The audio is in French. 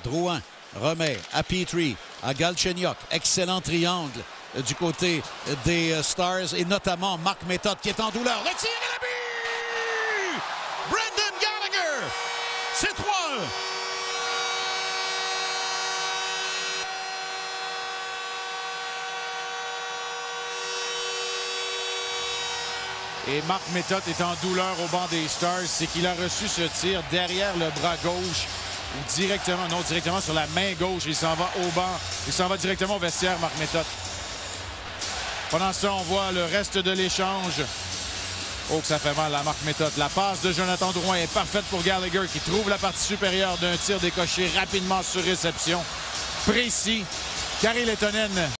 Drouin remet à Petrie, à Galchenyuk. Excellent triangle du côté des Stars et notamment Marc Méthode qui est en douleur. Le tir et le but! Brendan Gallagher! C'est 3-1. Et Marc Méthode est en douleur au banc des Stars. C'est qu'il a reçu ce tir derrière le bras gauche ou directement sur la main gauche. Il s'en va au banc. Il s'en va directement au vestiaire, Marc Méthode. Pendant ce temps, on voit le reste de l'échange. Oh, que ça fait mal à Marc Méthode. La passe de Jonathan Drouin est parfaite pour Gallagher qui trouve la partie supérieure d'un tir décoché rapidement sur réception. Précis. Kari Lehtonen